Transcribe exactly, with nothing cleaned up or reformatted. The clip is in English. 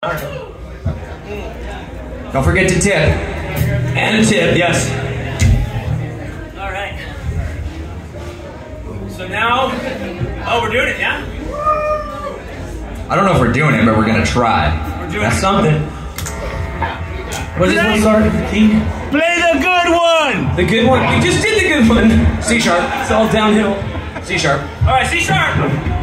Don't forget to tip. And a tip, yes. All right. So now, oh, we're doing it, yeah? I don't know if we're doing it, but we're gonna try. We're doing That's it. something. What is this one start? Key? Play the good one! The good one? You just did the good one. C sharp. It's all downhill. C sharp. All right, C sharp.